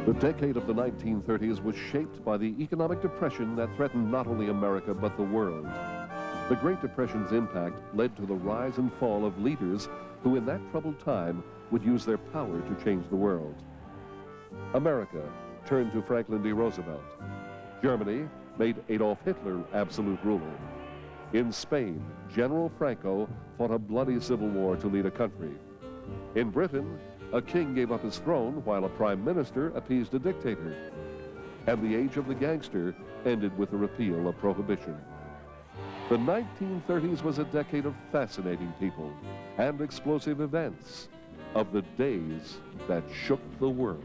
The decade of the 1930s was shaped by the economic depression that threatened not only America but the world. The Great Depression's impact led to the rise and fall of leaders who in that troubled time would use their power to change the world. America turned to Franklin D. Roosevelt. Germany made Adolf Hitler absolute ruler. In Spain, General Franco fought a bloody civil war to lead a country. In Britain, a king gave up his throne while a prime minister appeased a dictator. And the age of the gangster ended with the repeal of prohibition. The 1930s was a decade of fascinating people and explosive events, of the days that shook the world.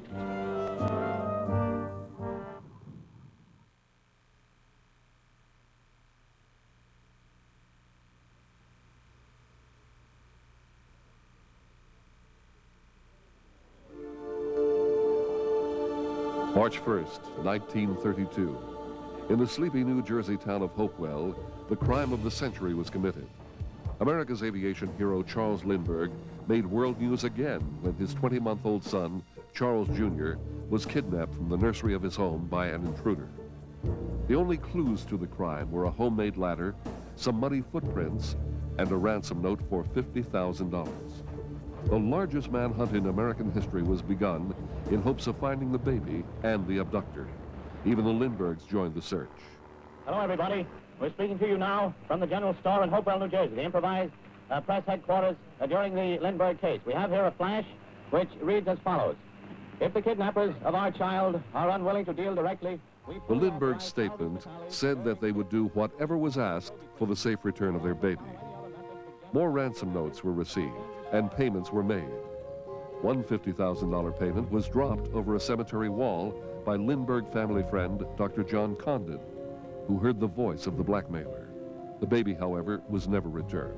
March 1st, 1932. In the sleepy New Jersey town of Hopewell, the crime of the century was committed. America's aviation hero Charles Lindbergh made world news again when his 20-month-old son, Charles Jr., was kidnapped from the nursery of his home by an intruder. The only clues to the crime were a homemade ladder, some muddy footprints, and a ransom note for $50,000. The largest manhunt in American history was begun in hopes of finding the baby and the abductor. Even the Lindberghs joined the search. Hello, everybody. We're speaking to you now from the General Store in Hopewell, New Jersey, the improvised press headquarters during the Lindbergh case. We have here a flash which reads as follows. If the kidnappers of our child are unwilling to deal directly, the Lindbergh statement said that they would do whatever was asked for the safe return of their baby. More ransom notes were received and payments were made. One $50,000 payment was dropped over a cemetery wall by Lindbergh family friend Dr. John Condon, who heard the voice of the blackmailer. The baby, however, was never returned.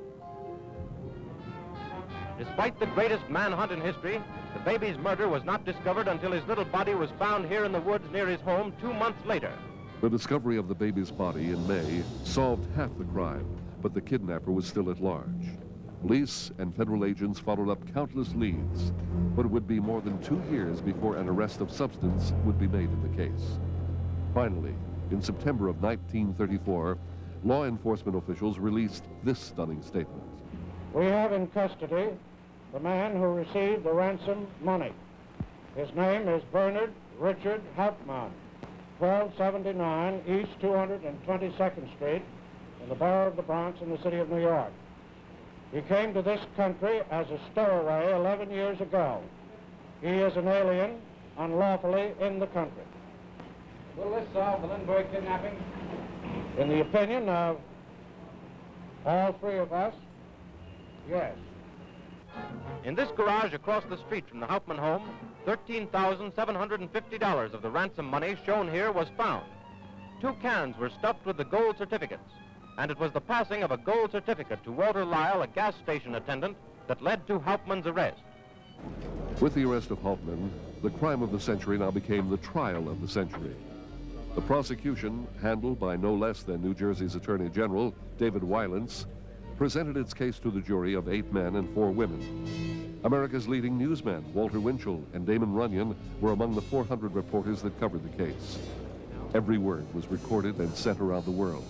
Despite the greatest manhunt in history, the baby's murder was not discovered until his little body was found here in the woods near his home 2 months later. The discovery of the baby's body in May solved half the crime, but the kidnapper was still at large. Police and federal agents followed up countless leads, but it would be more than 2 years before an arrest of substance would be made in the case. Finally, in September of 1934, law enforcement officials released this stunning statement. We have in custody the man who received the ransom money. His name is Bernard Richard Hauptmann, 1279 East 222nd Street in the borough of the Bronx in the city of New York. He came to this country as a stowaway 11 years ago. He is an alien unlawfully in the country. Will this solve the Lindbergh kidnapping? In the opinion of all three of us, yes. In this garage across the street from the Hauptmann home, $13,750 of the ransom money shown here was found. 2 cans were stuffed with the gold certificates, and it was the passing of a gold certificate to Walter Lyle, a gas station attendant, that led to Hauptmann's arrest. With the arrest of Hauptmann, the crime of the century now became the trial of the century. The prosecution, handled by no less than New Jersey's Attorney General, David Wielence, presented its case to the jury of 8 men and 4 women. America's leading newsmen, Walter Winchell and Damon Runyon, were among the 400 reporters that covered the case. Every word was recorded and sent around the world.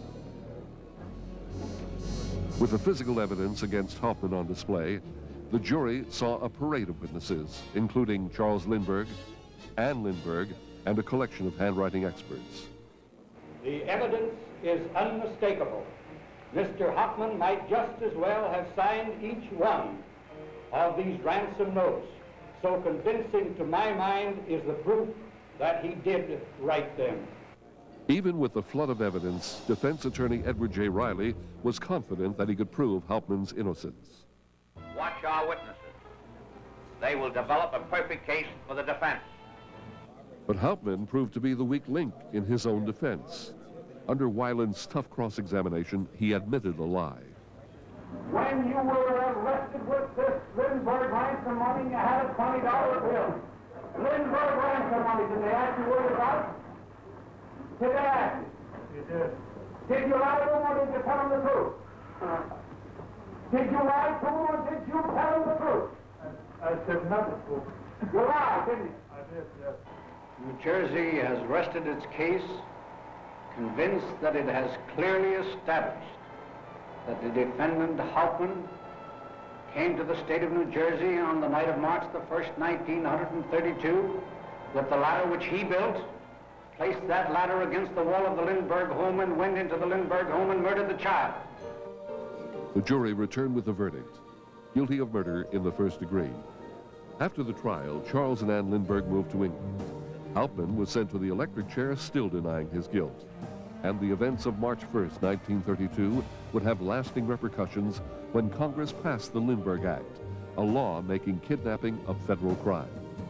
With the physical evidence against Hauptmann on display, the jury saw a parade of witnesses, including Charles Lindbergh, Anne Lindbergh, and a collection of handwriting experts. The evidence is unmistakable. Mr. Hauptmann might just as well have signed each one of these ransom notes. So convincing to my mind is the proof that he did write them. Even with the flood of evidence, defense attorney Edward J. Riley was confident that he could prove Hauptmann's innocence. Watch our witnesses. They will develop a perfect case for the defense. But Hauptmann proved to be the weak link in his own defense. Under Weiland's tough cross-examination, he admitted a lie. When you were arrested with this Lindbergh ransom money, you had a $20 bill. Lindbergh ransom money, did they ask you what it was? Did they ask you? You did. Did you lie to them or did you tell them the truth? Did you lie to them or did you tell them the truth? I said nothing. You lied, didn't you? I New Jersey has rested its case, convinced that it has clearly established that the defendant, Hauptmann, came to the state of New Jersey on the night of March the 1st, 1932, with the ladder which he built, placed that ladder against the wall of the Lindbergh home and went into the Lindbergh home and murdered the child. The jury returned with the verdict, guilty of murder in the first degree. After the trial, Charles and Anne Lindbergh moved to England. Hauptmann was sent to the electric chair, still denying his guilt. And the events of March 1st, 1932 would have lasting repercussions when Congress passed the Lindbergh Act, a law making kidnapping a federal crime.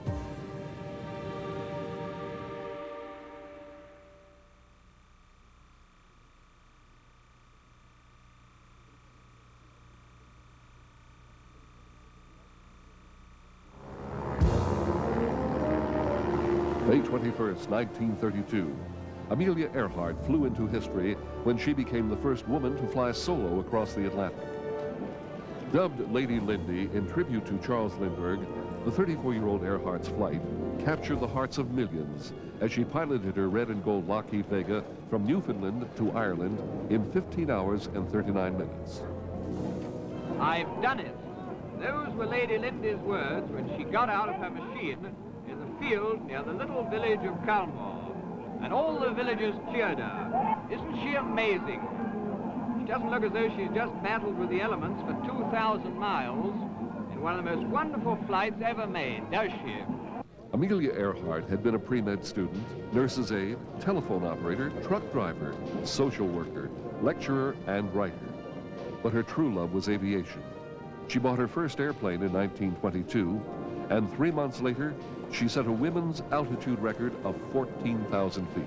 May 21st, 1932. Amelia Earhart flew into history when she became the first woman to fly solo across the Atlantic. Dubbed Lady Lindy in tribute to Charles Lindbergh, the 34-year-old Earhart's flight captured the hearts of millions as she piloted her red and gold Lockheed Vega from Newfoundland to Ireland in 15 hours and 39 minutes. I've done it. Those were Lady Lindy's words when she got out of her machine in the field near the little village of Calmore. And all the villagers cheered her. Isn't she amazing? She doesn't look as though she's just battled with the elements for 2,000 miles in one of the most wonderful flights ever made, does she? Amelia Earhart had been a pre-med student, nurse's aide, telephone operator, truck driver, social worker, lecturer, and writer. But her true love was aviation. She bought her first airplane in 1922, and 3 months later, she set a women's altitude record of 14,000 feet.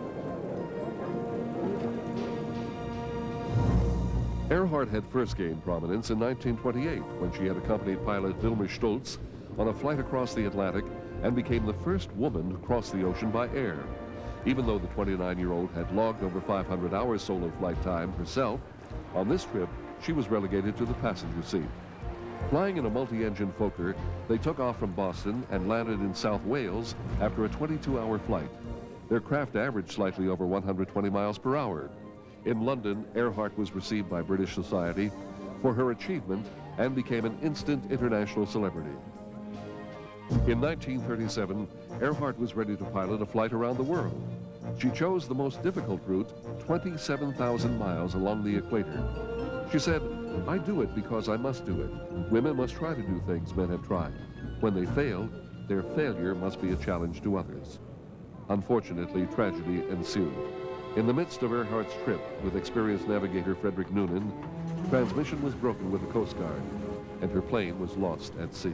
Earhart had first gained prominence in 1928 when she had accompanied pilot Wilmer Stoltz on a flight across the Atlantic and became the first woman to cross the ocean by air. Even though the 29-year-old had logged over 500 hours solo flight time herself, on this trip, she was relegated to the passenger seat. Flying in a multi-engine Fokker, they took off from Boston and landed in South Wales after a 22-hour flight. Their craft averaged slightly over 120 miles per hour. In London, Earhart was received by British society for her achievement and became an instant international celebrity. In 1937, Earhart was ready to pilot a flight around the world. She chose the most difficult route, 27,000 miles along the equator. She said, "I do it because I must do it. Women must try to do things men have tried. When they fail, their failure must be a challenge to others." Unfortunately, tragedy ensued. In the midst of Earhart's trip with experienced navigator Frederick Noonan, transmission was broken with the Coast Guard, and her plane was lost at sea.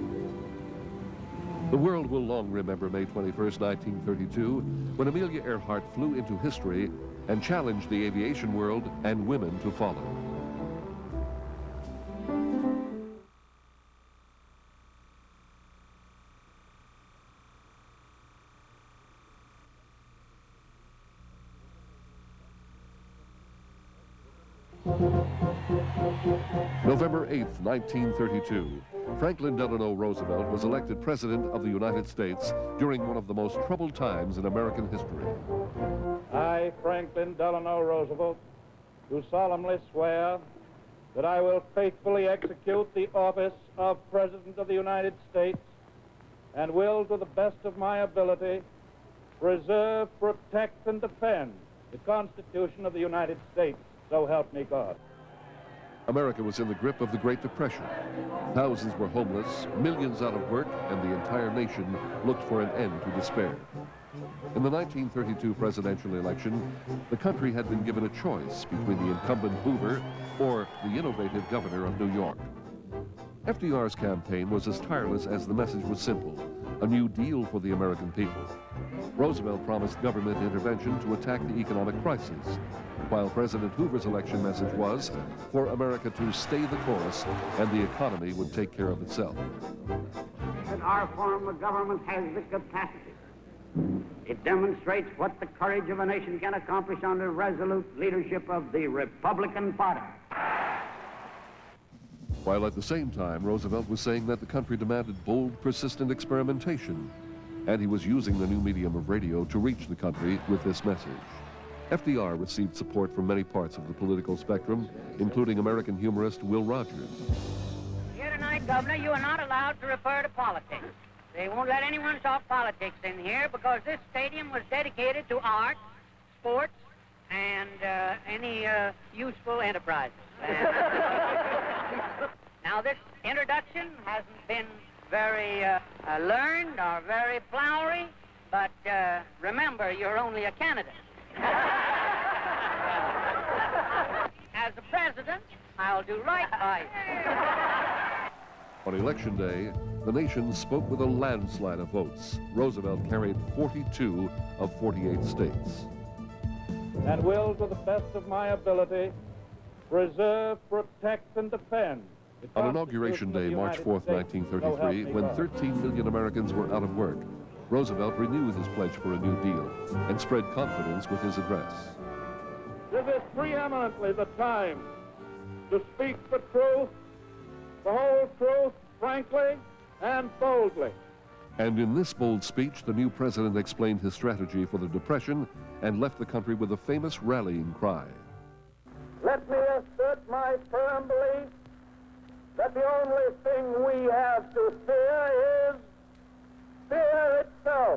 The world will long remember May 21st, 1932, when Amelia Earhart flew into history and challenged the aviation world and women to follow. November 8th, 1932, Franklin Delano Roosevelt was elected President of the United States during one of the most troubled times in American history. I, Franklin Delano Roosevelt, do solemnly swear that I will faithfully execute the office of President of the United States and will, to the best of my ability, preserve, protect, and defend the Constitution of the United States. So help me God. America was in the grip of the Great Depression. Thousands were homeless, millions out of work, and the entire nation looked for an end to despair. In the 1932 presidential election, the country had been given a choice between the incumbent Hoover or the innovative governor of New York. FDR's campaign was as tireless as the message was simple: a new deal for the American people. Roosevelt promised government intervention to attack the economic crisis, while President Hoover's election message was for America to stay the course and the economy would take care of itself. That our form of government has the capacity. It demonstrates what the courage of a nation can accomplish under resolute leadership of the Republican Party. While at the same time, Roosevelt was saying that the country demanded bold, persistent experimentation. and he was using the new medium of radio to reach the country with this message. FDR received support from many parts of the political spectrum, including American humorist Will Rogers. Here tonight, Governor, you are not allowed to refer to politics. They won't let anyone talk politics in here because this stadium was dedicated to art, sports, and any useful enterprises. Now, this introduction hasn't been very learned or very flowery, but remember, you're only a candidate. As the president, I'll do right by you. On Election Day, the nation spoke with a landslide of votes. Roosevelt carried 42 of 48 states. And will, to the best of my ability, preserve, protect, and defend. On Inauguration Day, March 4th, 1933, when 13 million Americans were out of work, Roosevelt renewed his pledge for a New Deal and spread confidence with his address. This is preeminently the time to speak the truth, the whole truth, frankly and boldly. And in this bold speech, the new president explained his strategy for the Depression and left the country with a famous rallying cry. Let me assert my firm belief that the only thing we have to fear is fear itself.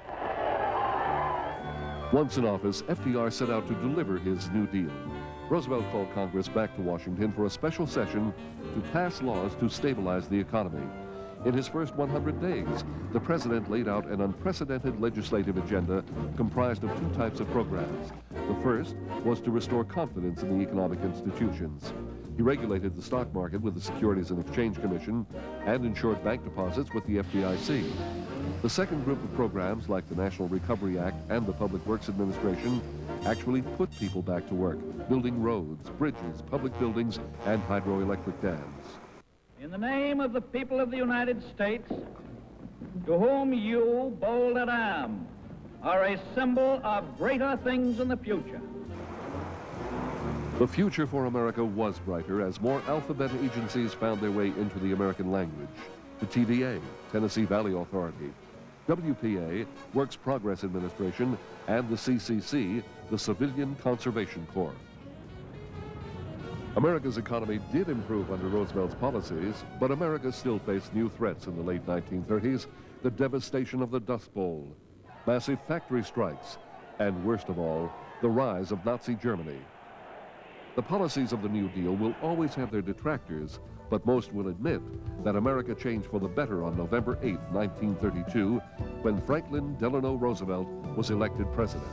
Once in office, FDR set out to deliver his New Deal. Roosevelt called Congress back to Washington for a special session to pass laws to stabilize the economy. In his first 100 days, the president laid out an unprecedented legislative agenda comprised of two types of programs. The first was to restore confidence in the economic institutions. He regulated the stock market with the Securities and Exchange Commission and ensured bank deposits with the FDIC. The second group of programs, like the National Recovery Act and the Public Works Administration, actually put people back to work, building roads, bridges, public buildings, and hydroelectric dams. In the name of the people of the United States, to whom you, bold at arm, are a symbol of greater things in the future. The future for America was brighter as more alphabet agencies found their way into the American language. The TVA, Tennessee Valley Authority, WPA, Works Progress Administration, and the CCC, the Civilian Conservation Corps. America's economy did improve under Roosevelt's policies, but America still faced new threats in the late 1930s, the devastation of the Dust Bowl, massive factory strikes, and worst of all, the rise of Nazi Germany. The policies of the New Deal will always have their detractors, but most will admit that America changed for the better on November 8, 1932, when Franklin Delano Roosevelt was elected president.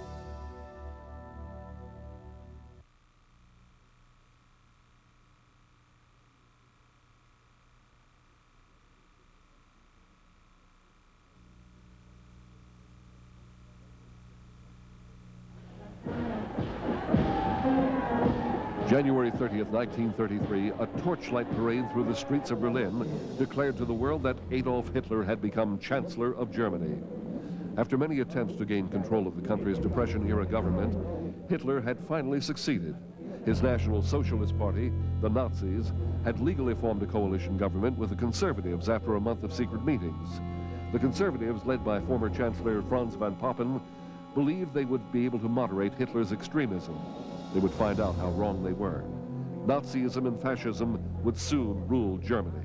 January 30th, 1933, a torchlight parade through the streets of Berlin declared to the world that Adolf Hitler had become Chancellor of Germany. After many attempts to gain control of the country's Depression-era government, Hitler had finally succeeded. His National Socialist Party, the Nazis, had legally formed a coalition government with the Conservatives after a month of secret meetings. The Conservatives, led by former Chancellor Franz von Papen, believed they would be able to moderate Hitler's extremism. They would find out how wrong they were. Nazism and fascism would soon rule Germany.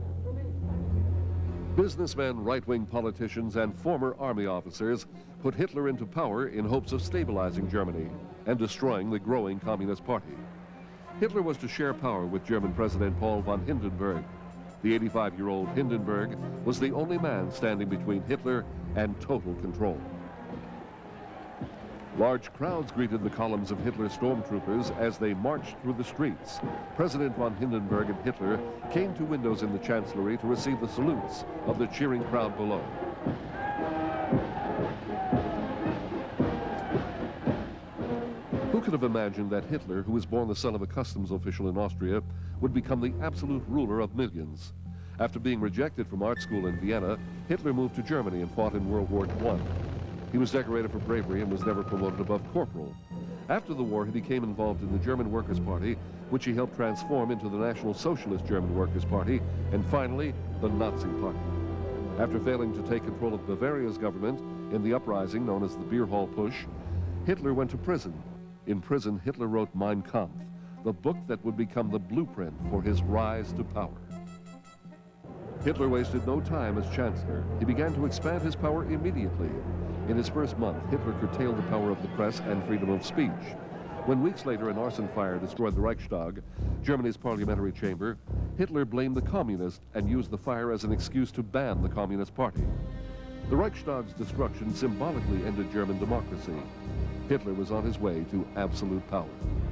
Businessmen, right-wing politicians, and former army officers put Hitler into power in hopes of stabilizing Germany and destroying the growing Communist Party. Hitler was to share power with German President Paul von Hindenburg. The 85-year-old Hindenburg was the only man standing between Hitler and total control. Large crowds greeted the columns of Hitler stormtroopers as they marched through the streets. President von Hindenburg and Hitler came to windows in the Chancellery to receive the salutes of the cheering crowd below. Who could have imagined that Hitler, who was born the son of a customs official in Austria, would become the absolute ruler of millions? After being rejected from art school in Vienna, Hitler moved to Germany and fought in World War I. He was decorated for bravery and was never promoted above corporal. After the war, he became involved in the German Workers' Party, which he helped transform into the National Socialist German Workers' Party, and finally, the Nazi Party. After failing to take control of Bavaria's government in the uprising known as the Beer Hall Push, Hitler went to prison. In prison, Hitler wrote Mein Kampf, the book that would become the blueprint for his rise to power. Hitler wasted no time as Chancellor. He began to expand his power immediately. In his first month, Hitler curtailed the power of the press and freedom of speech. When weeks later an arson fire destroyed the Reichstag, Germany's parliamentary chamber, Hitler blamed the communists and used the fire as an excuse to ban the Communist Party. The Reichstag's destruction symbolically ended German democracy. Hitler was on his way to absolute power.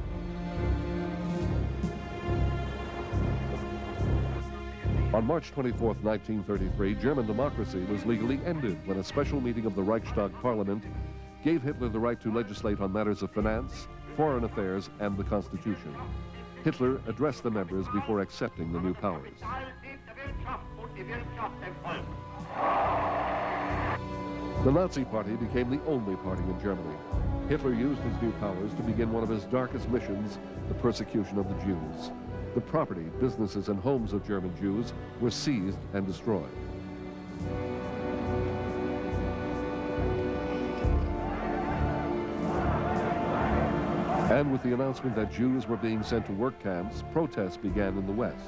On March 24, 1933, German democracy was legally ended when a special meeting of the Reichstag Parliament gave Hitler the right to legislate on matters of finance, foreign affairs, and the Constitution. Hitler addressed the members before accepting the new powers. The Nazi Party became the only party in Germany. Hitler used his new powers to begin one of his darkest missions, the persecution of the Jews. The property, businesses, and homes of German Jews were seized and destroyed. And with the announcement that Jews were being sent to work camps, protests began in the West.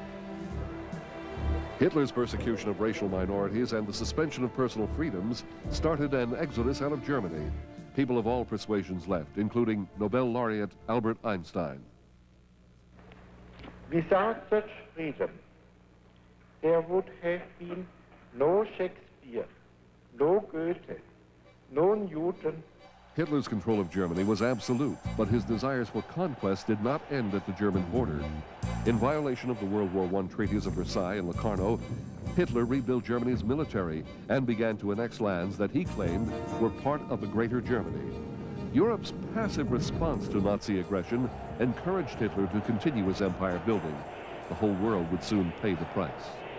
Hitler's persecution of racial minorities and the suspension of personal freedoms started an exodus out of Germany. People of all persuasions left, including Nobel laureate Albert Einstein. Without such freedom, there would have been no Shakespeare, no Goethe, no Newton. Hitler's control of Germany was absolute, but his desires for conquest did not end at the German border. In violation of the World War I treaties of Versailles and Locarno, Hitler rebuilt Germany's military and began to annex lands that he claimed were part of the Greater Germany. Europe's passive response to Nazi aggression encouraged Hitler to continue his empire building. The whole world would soon pay the price.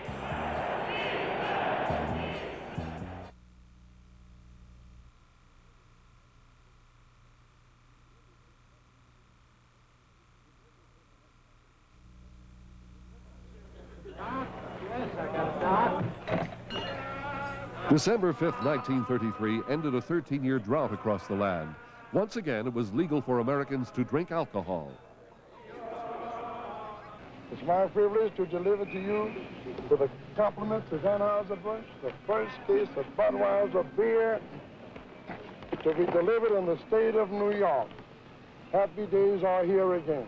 December 5th, 1933 ended a 13-year drought across the land. Once again, it was legal for Americans to drink alcohol. It's my privilege to deliver to you, with a compliment to Anheuser-Busch, the first case of Budweiser beer to be delivered in the state of New York. Happy days are here again.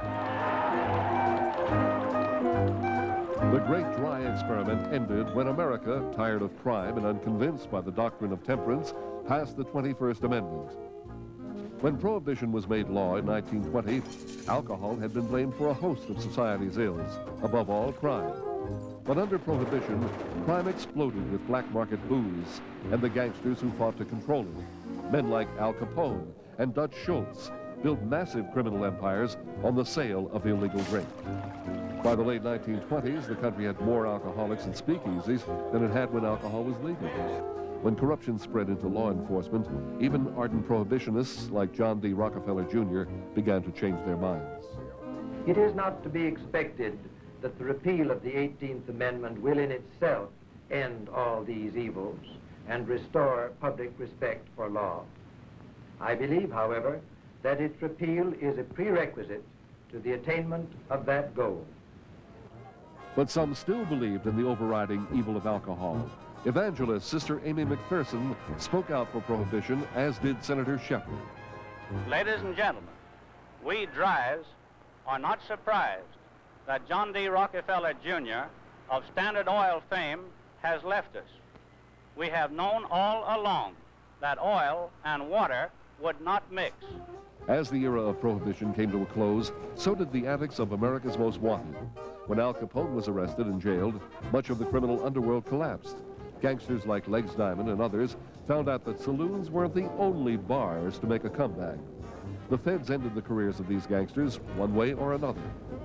The Great Dry Experiment ended when America, tired of crime and unconvinced by the doctrine of temperance, passed the 21st Amendment. When Prohibition was made law in 1920, alcohol had been blamed for a host of society's ills, above all crime. But under Prohibition, crime exploded with black market booze and the gangsters who fought to control it. Men like Al Capone and Dutch Schultz built massive criminal empires on the sale of illegal drink. By the late 1920s, the country had more alcoholics and speakeasies than it had when alcohol was legal. When corruption spread into law enforcement, even ardent prohibitionists like John D. Rockefeller Jr. began to change their minds. It is not to be expected that the repeal of the 18th Amendment will in itself end all these evils and restore public respect for law. I believe, however, that its repeal is a prerequisite to the attainment of that goal. But some still believed in the overriding evil of alcohol. Evangelist Sister Amy McPherson spoke out for prohibition, as did Senator Shepherd. Ladies and gentlemen, we Dryers are not surprised that John D. Rockefeller Jr. of Standard Oil fame has left us. We have known all along that oil and water would not mix. As the era of prohibition came to a close, so did the antics of America's most wanted. When Al Capone was arrested and jailed, much of the criminal underworld collapsed. Gangsters like Legs Diamond and others found out that saloons weren't the only bars to make a comeback. The feds ended the careers of these gangsters one way or another.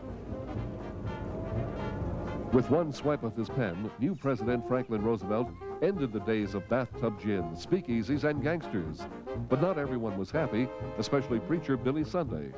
With one swipe of his pen, new President Franklin Roosevelt ended the days of bathtub gins, speakeasies, and gangsters. But not everyone was happy, especially preacher Billy Sunday.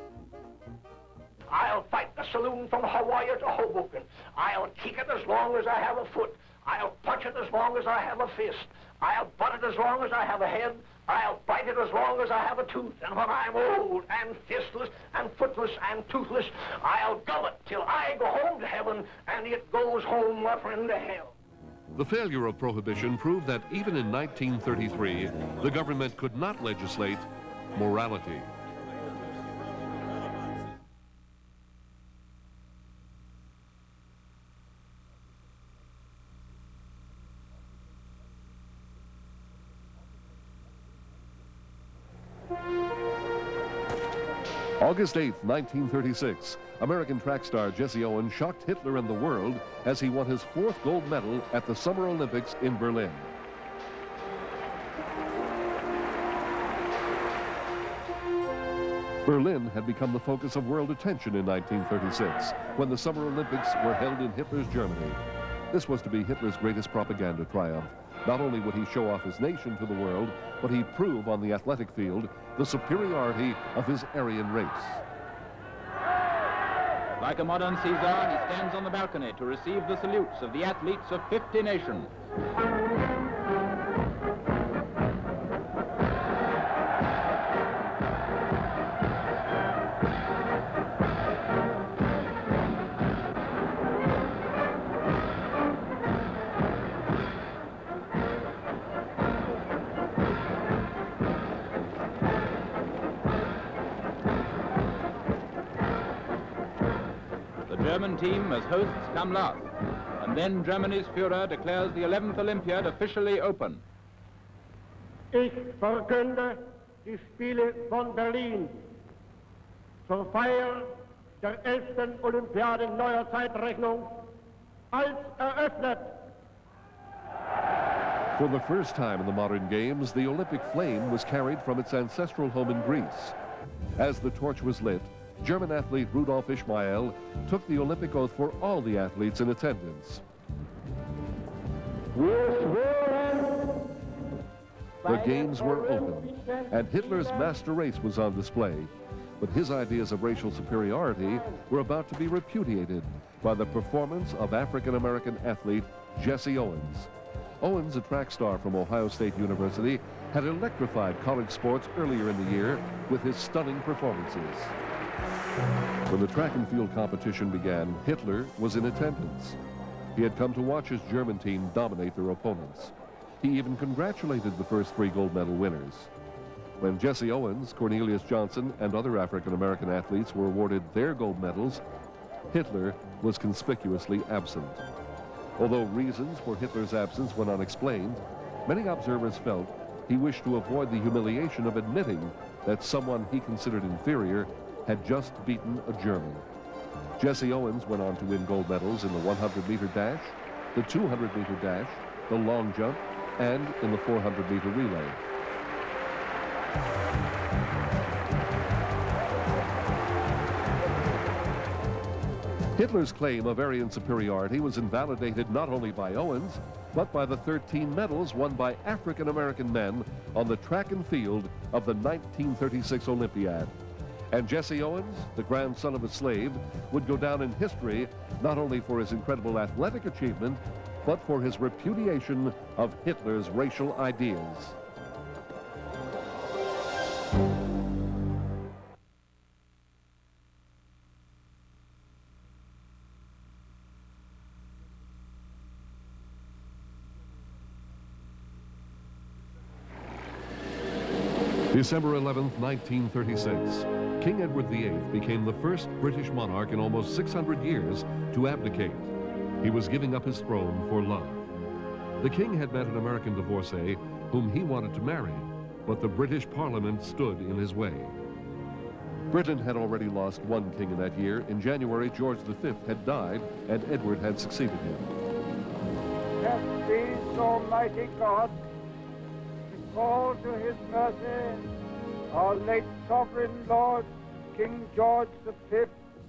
I'll fight the saloon from Hawaii to Hoboken. I'll kick it as long as I have a foot. I'll punch it as long as I have a fist. I'll butt it as long as I have a head. I'll bite it as long as I have a tooth. And when I'm old and fistless and footless and toothless, I'll gum it till I go home to heaven and it goes home, my friend, to hell. The failure of prohibition proved that even in 1933, the government could not legislate morality. August 8, 1936, American track star Jesse Owens shocked Hitler and the world as he won his 4th gold medal at the Summer Olympics in Berlin. Berlin had become the focus of world attention in 1936, when the Summer Olympics were held in Hitler's Germany. This was to be Hitler's greatest propaganda triumph. Not only would he show off his nation to the world, but he'd prove on the athletic field the superiority of his Aryan race. Like a modern Caesar, he stands on the balcony to receive the salutes of the athletes of 50 nations. The German team as hosts come last, and then Germany's Führer declares the 11th Olympiad officially open. Ich verkünde die Spiele von Berlin zur Feier der 11. Olympiade neuer Zeitrechnung als eröffnet. For the first time in the modern games, the Olympic flame was carried from its ancestral home in Greece. As the torch was lit, German athlete Rudolf Ishmael took the Olympic oath for all the athletes in attendance. The games were open, and Hitler's master race was on display. But his ideas of racial superiority were about to be repudiated by the performance of African-American athlete Jesse Owens. Owens, a track star from Ohio State University, had electrified college sports earlier in the year with his stunning performances. When the track and field competition began, Hitler was in attendance. He had come to watch his German team dominate their opponents. He even congratulated the first 3 gold medal winners. When Jesse Owens, Cornelius Johnson, and other African-American athletes were awarded their gold medals, Hitler was conspicuously absent. Although reasons for Hitler's absence went unexplained, many observers felt he wished to avoid the humiliation of admitting that someone he considered inferior had just beaten a German. Jesse Owens went on to win gold medals in the 100-meter dash, the 200-meter dash, the long jump, and in the 400-meter relay. Hitler's claim of Aryan superiority was invalidated not only by Owens, but by the 13 medals won by African-American men on the track and field of the 1936 Olympiad. And Jesse Owens, the grandson of a slave, would go down in history not only for his incredible athletic achievement, but for his repudiation of Hitler's racial ideas. December 11th, 1936. King Edward VIII became the first British monarch in almost 600 years to abdicate. He was giving up his throne for love. The king had met an American divorcee whom he wanted to marry, but the British Parliament stood in his way. Britain had already lost 1 king in that year. In January, George V had died, and Edward had succeeded him. Yes, please, Almighty God, to call to his mercy our late sovereign lord, King George V.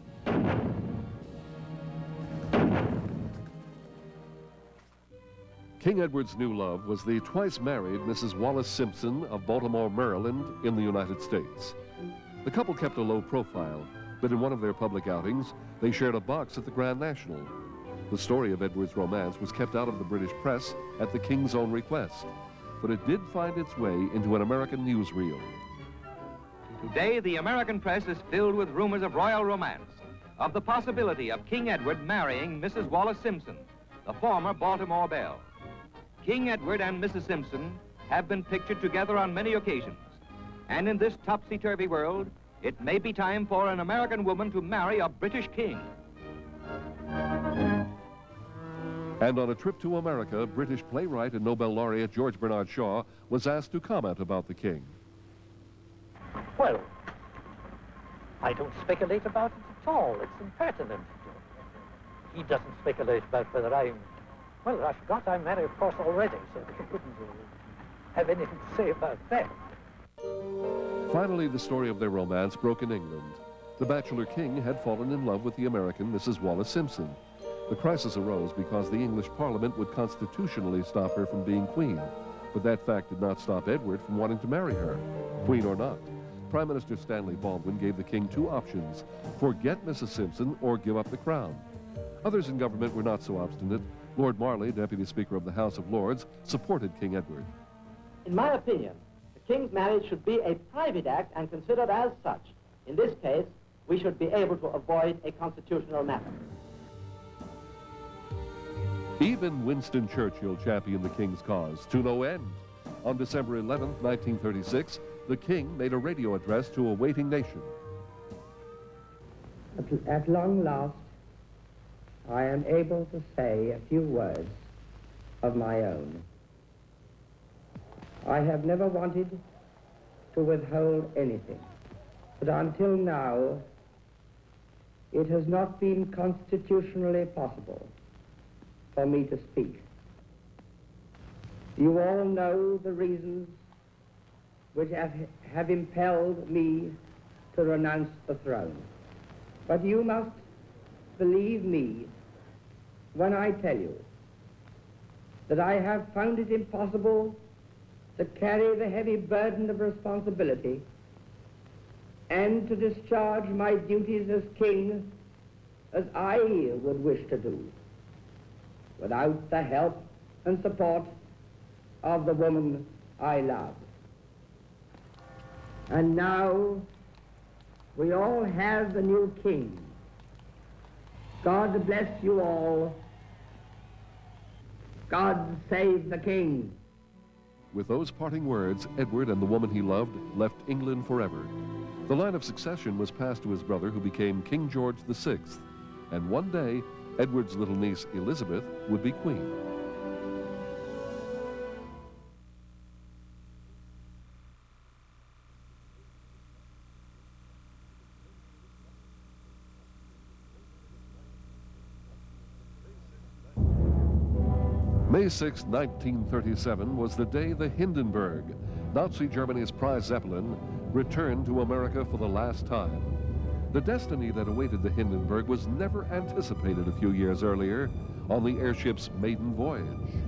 King Edward's new love was the twice-married Mrs. Wallace Simpson of Baltimore, Maryland, in the United States. The couple kept a low profile, but in one of their public outings, they shared a box at the Grand National. The story of Edward's romance was kept out of the British press at the King's own request, but it did find its way into an American newsreel. Today, the American press is filled with rumors of royal romance, of the possibility of King Edward marrying Mrs. Wallace Simpson, the former Baltimore belle. King Edward and Mrs. Simpson have been pictured together on many occasions, and in this topsy-turvy world, it may be time for an American woman to marry a British king. And on a trip to America, British playwright and Nobel laureate George Bernard Shaw was asked to comment about the king. Well, I don't speculate about it at all. It's impertinent. He doesn't speculate about whether I'm... Well, I forgot I'm married, of course, already, so he wouldn't have anything to say about that. Finally, the story of their romance broke in England. The bachelor king had fallen in love with the American Mrs. Wallace Simpson. The crisis arose because the English Parliament would constitutionally stop her from being queen. But that fact did not stop Edward from wanting to marry her, queen or not. Prime Minister Stanley Baldwin gave the king two options: forget Mrs. Simpson or give up the crown. Others in government were not so obstinate. Lord Marley, Deputy Speaker of the House of Lords, supported King Edward. In my opinion, the king's marriage should be a private act and considered as such. In this case, we should be able to avoid a constitutional matter. Even Winston Churchill championed the king's cause to no end. On December 11, 1936, the king made a radio address to a waiting nation. At long last, I am able to say a few words of my own. I have never wanted to withhold anything, but until now, it has not been constitutionally possible for me to speak. You all know the reasons which have impelled me to renounce the throne. But you must believe me when I tell you that I have found it impossible to carry the heavy burden of responsibility and to discharge my duties as king as I would wish to do without the help and support of the woman I love. And now we all have the new king. God bless you all. God save the king. With those parting words, Edward and the woman he loved left England forever. The line of succession was passed to his brother, who became King George VI. And one day, Edward's little niece, Elizabeth, would be queen. May 6, 1937 was the day the Hindenburg, Nazi Germany's prize Zeppelin, returned to America for the last time. The destiny that awaited the Hindenburg was never anticipated a few years earlier on the airship's maiden voyage.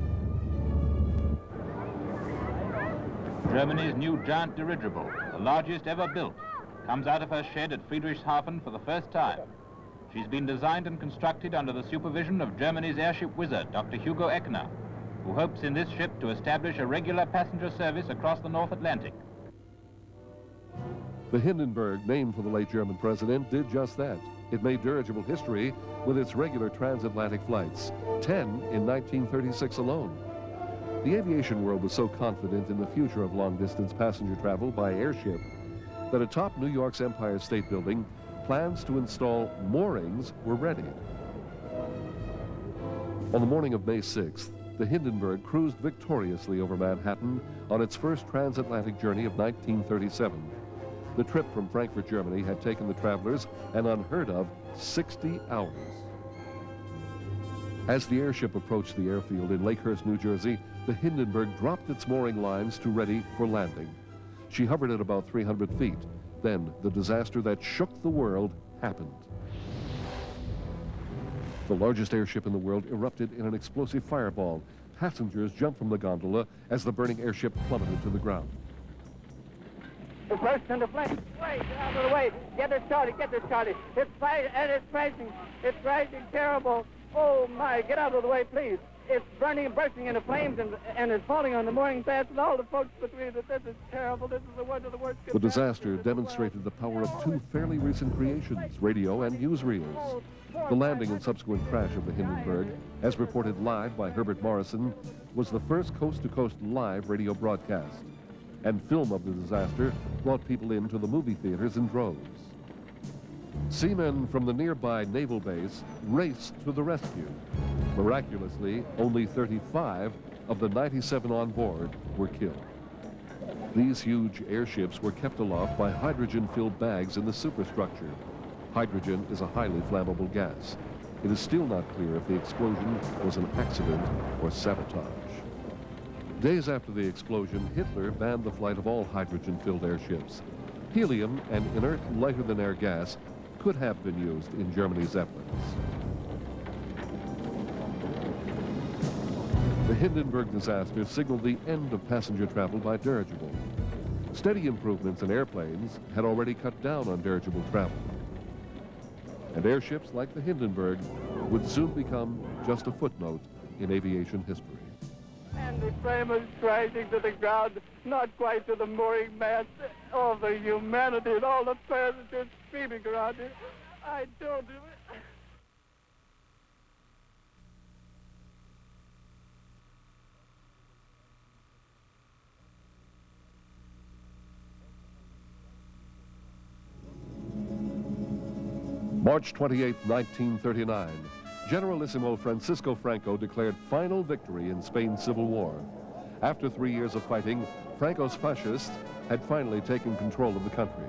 Germany's new giant dirigible, the largest ever built, comes out of her shed at Friedrichshafen for the first time. She's been designed and constructed under the supervision of Germany's airship wizard, Dr. Hugo Echner, who hopes in this ship to establish a regular passenger service across the North Atlantic. The Hindenburg, named for the late German president, did just that. It made dirigible history with its regular transatlantic flights, 10 in 1936 alone. The aviation world was so confident in the future of long-distance passenger travel by airship that atop New York's Empire State Building, plans to install moorings were ready. On the morning of May 6th, the Hindenburg cruised victoriously over Manhattan on its first transatlantic journey of 1937. The trip from Frankfurt, Germany had taken the travelers an unheard of 60 hours. As the airship approached the airfield in Lakehurst, New Jersey, the Hindenburg dropped its mooring lines to ready for landing. She hovered at about 300 feet. Then the disaster that shook the world happened. The largest airship in the world erupted in an explosive fireball. Passengers jumped from the gondola as the burning airship plummeted to the ground. It burst into flames. Wait, get out of the way. Get this, Charlie, get this, Charlie. It's crashing terrible. Oh, my, get out of the way, please. It's burning and bursting into flames and it's falling on the mooring mast and all the folks between it. This is terrible. This is one of the worst. The disaster demonstrated the power of two fairly recent creations, radio and newsreels. The landing and subsequent crash of the Hindenburg, as reported live by Herbert Morrison, was the first coast-to-coast live radio broadcast. And film of the disaster brought people into the movie theaters in droves. Seamen from the nearby naval base raced to the rescue. Miraculously, only 35 of the 97 on board were killed. These huge airships were kept aloft by hydrogen-filled bags in the superstructure. Hydrogen is a highly flammable gas. It is still not clear if the explosion was an accident or sabotage. Days after the explosion, Hitler banned the flight of all hydrogen-filled airships. Helium, an inert, lighter-than-air gas, could have been used in Germany's Zeppelins. The Hindenburg disaster signaled the end of passenger travel by dirigible. Steady improvements in airplanes had already cut down on dirigible travel. And airships like the Hindenburg would soon become just a footnote in aviation history. And the frame is crashing to the ground, not quite to the mooring mast. All the humanity and all the passengers screaming around it. I don't do it. March 28, 1939, Generalissimo Francisco Franco declared final victory in Spain's civil war. After 3 years of fighting, Franco's fascists had finally taken control of the country.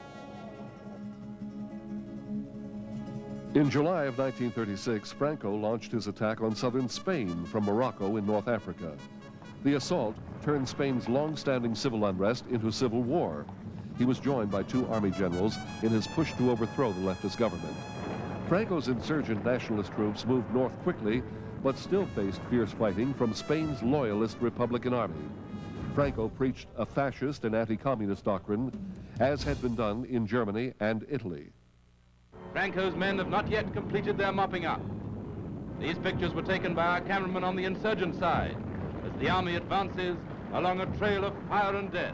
In July of 1936, Franco launched his attack on southern Spain from Morocco in North Africa. The assault turned Spain's long-standing civil unrest into civil war. He was joined by 2 army generals in his push to overthrow the leftist government. Franco's insurgent nationalist troops moved north quickly, but still faced fierce fighting from Spain's loyalist Republican Army. Franco preached a fascist and anti-communist doctrine, as had been done in Germany and Italy. Franco's men have not yet completed their mopping up. These pictures were taken by our cameraman on the insurgent side, as the army advances along a trail of fire and death.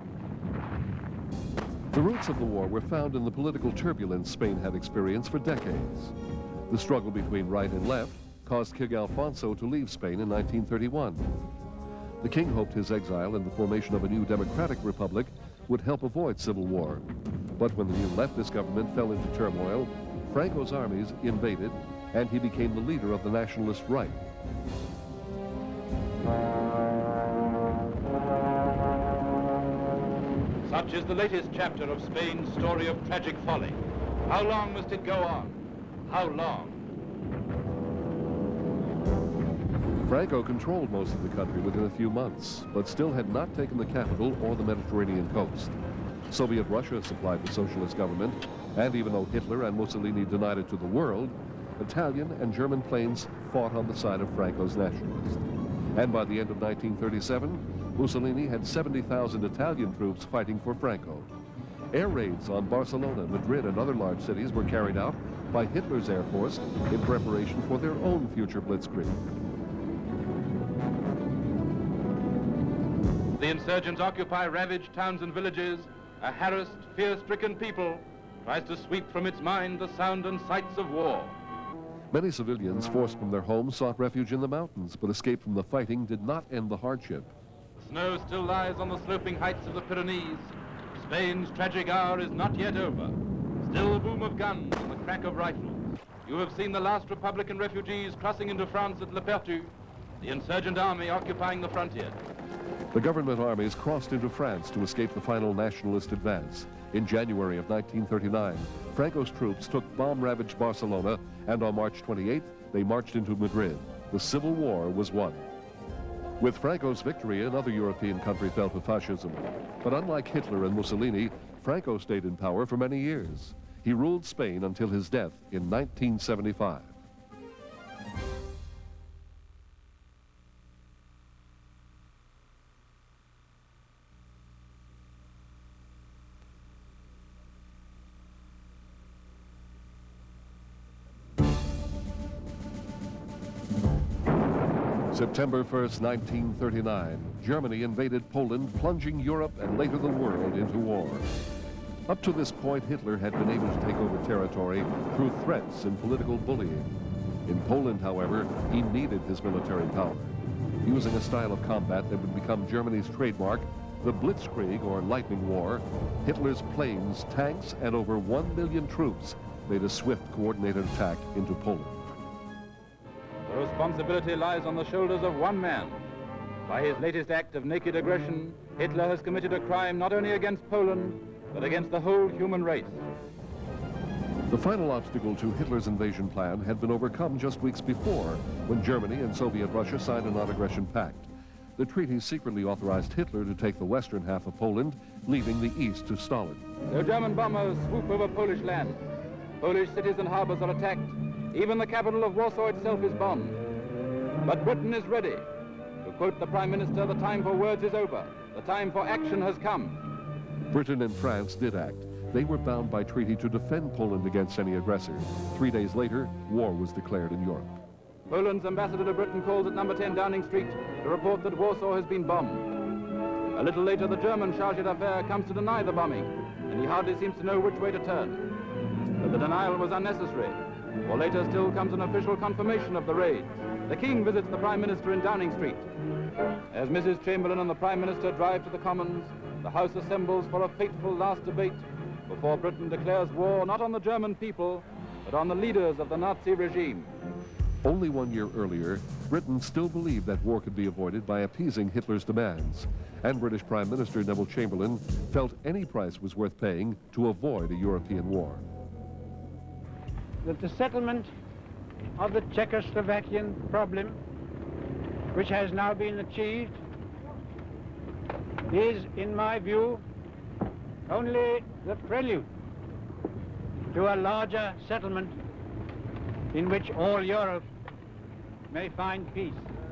The roots of the war were found in the political turbulence Spain had experienced for decades. The struggle between right and left caused King Alfonso to leave Spain in 1931. The king hoped his exile and the formation of a new democratic republic would help avoid civil war. But when the new leftist government fell into turmoil, Franco's armies invaded, and he became the leader of the nationalist right. Such is the latest chapter of Spain's story of tragic folly. How long must it go on? How long? Franco controlled most of the country within a few months, but still had not taken the capital or the Mediterranean coast. Soviet Russia supplied the socialist government, and even though Hitler and Mussolini denied it to the world, Italian and German planes fought on the side of Franco's nationalists. And by the end of 1937, Mussolini had 70,000 Italian troops fighting for Franco. Air raids on Barcelona, Madrid, and other large cities were carried out by Hitler's Air Force in preparation for their own future blitzkrieg. The insurgents occupy ravaged towns and villages. A harassed, fear-stricken people tries to sweep from its mind the sound and sights of war. Many civilians forced from their homes sought refuge in the mountains, but escape from the fighting did not end the hardship. Snow still lies on the sloping heights of the Pyrenees. Spain's tragic hour is not yet over. Still the boom of guns and the crack of rifles. You have seen the last Republican refugees crossing into France at Le Perthus, the insurgent army occupying the frontier. The government armies crossed into France to escape the final nationalist advance. In January of 1939, Franco's troops took bomb-ravaged Barcelona, and on March 28th, they marched into Madrid. The Civil War was won. With Franco's victory, another European country fell to fascism. But unlike Hitler and Mussolini, Franco stayed in power for many years. He ruled Spain until his death in 1975. September 1st, 1939, Germany invaded Poland, plunging Europe and later the world into war. Up to this point, Hitler had been able to take over territory through threats and political bullying. In Poland, however, he needed his military power. Using a style of combat that would become Germany's trademark, the Blitzkrieg, or Lightning War, Hitler's planes, tanks, and over 1 million troops made a swift, coordinated attack into Poland. The responsibility lies on the shoulders of one man. By his latest act of naked aggression, Hitler has committed a crime not only against Poland, but against the whole human race. The final obstacle to Hitler's invasion plan had been overcome just weeks before, when Germany and Soviet Russia signed a non-aggression pact. The treaty secretly authorized Hitler to take the western half of Poland, leaving the east to Stalin. The German bombers swoop over Polish land. Polish cities and harbors are attacked. Even the capital of Warsaw itself is bombed. But Britain is ready. To quote the Prime Minister, the time for words is over. The time for action has come. Britain and France did act. They were bound by treaty to defend Poland against any aggressor. 3 days later, war was declared in Europe. Poland's ambassador to Britain calls at number 10 Downing Street to report that Warsaw has been bombed. A little later, the German chargé d'affaires comes to deny the bombing, and he hardly seems to know which way to turn. But the denial was unnecessary, for later still comes an official confirmation of the raid. The King visits the Prime Minister in Downing Street. As Mrs. Chamberlain and the Prime Minister drive to the Commons, the House assembles for a fateful last debate before Britain declares war not on the German people, but on the leaders of the Nazi regime. Only 1 year earlier, Britain still believed that war could be avoided by appeasing Hitler's demands, and British Prime Minister Neville Chamberlain felt any price was worth paying to avoid a European war. That the settlement of the Czechoslovakian problem, which has now been achieved, is, in my view, only the prelude to a larger settlement in which all Europe may find peace.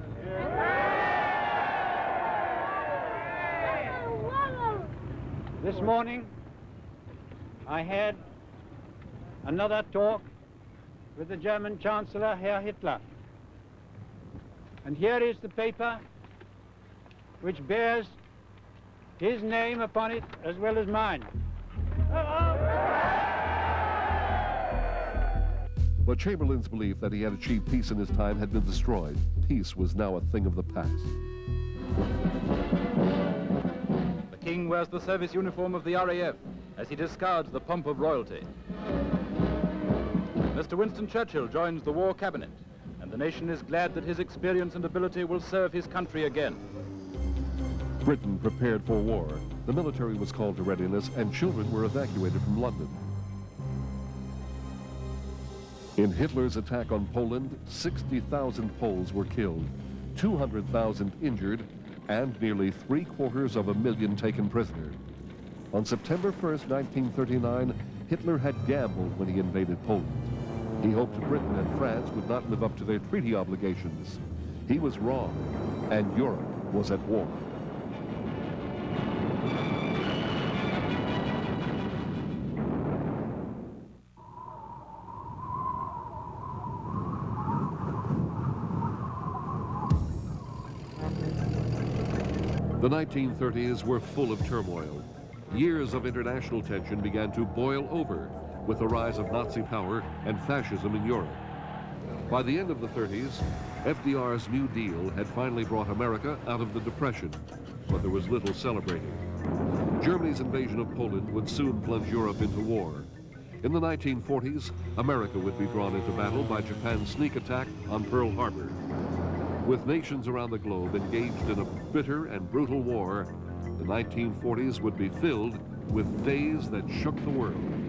This morning, I had another talk with the German Chancellor, Herr Hitler. And here is the paper which bears his name upon it as well as mine. But Chamberlain's belief that he had achieved peace in his time had been destroyed. Peace was now a thing of the past. The King wears the service uniform of the RAF as he discards the pomp of royalty. Mr. Winston Churchill joins the war cabinet, and the nation is glad that his experience and ability will serve his country again. Britain prepared for war. The military was called to readiness, and children were evacuated from London. In Hitler's attack on Poland, 60,000 Poles were killed, 200,000 injured, and nearly 750,000 taken prisoner. On September 1st, 1939, Hitler had gambled when he invaded Poland. He hoped Britain and France would not live up to their treaty obligations. He was wrong, and Europe was at war. The 1930s were full of turmoil. Years of international tension began to boil over with the rise of Nazi power and fascism in Europe. By the end of the 30s, FDR's New Deal had finally brought America out of the Depression, but there was little celebrating. Germany's invasion of Poland would soon plunge Europe into war. In the 1940s, America would be drawn into battle by Japan's sneak attack on Pearl Harbor. With nations around the globe engaged in a bitter and brutal war, the 1940s would be filled with days that shook the world.